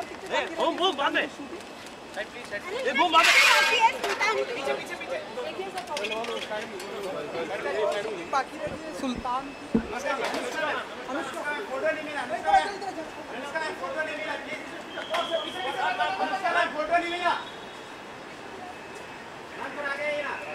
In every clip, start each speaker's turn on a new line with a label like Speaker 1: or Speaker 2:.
Speaker 1: boom boom बाद में side please side ये बूम बाद में पीछे पीछे पीछे
Speaker 2: बाकी रहिए सुल्तान अनुष्का फोटो नहीं मिला अनुष्का फोटो नहीं मिला अनुष्का फोटो नहीं मिला पर आ गए ना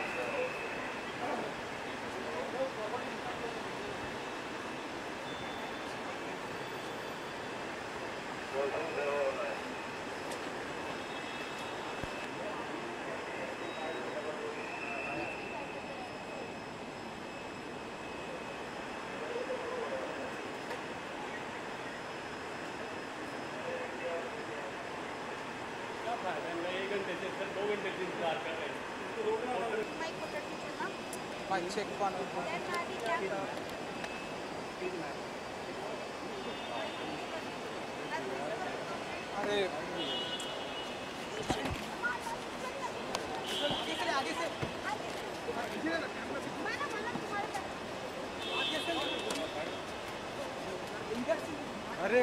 Speaker 1: एक घंटे से 2 घंटे से इंतजार कर रहे हैं
Speaker 2: माइक चेक वन अरे आगे से अरे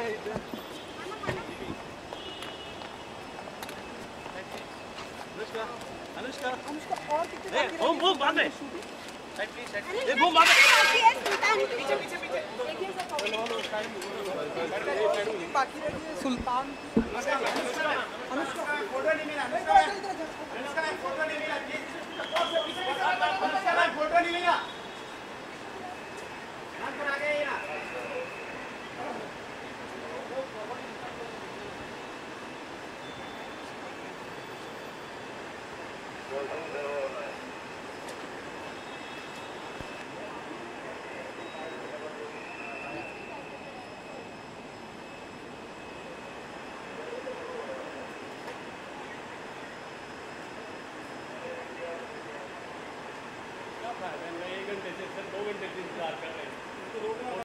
Speaker 1: अनुष्का
Speaker 2: और कितने
Speaker 1: बूम बूम बाद में साइड प्लीज साइड ये बूम बाद में पीछे पीछे पीछे
Speaker 2: बाकी रहिए सुल्तान अनुष्का फोटो नहीं मिला अनुष्का फोटो नहीं मिला फोटो नहीं मिला पर आ गए ना
Speaker 1: एक घंटे से 2 घंटे से इंतजार कर रहे हैं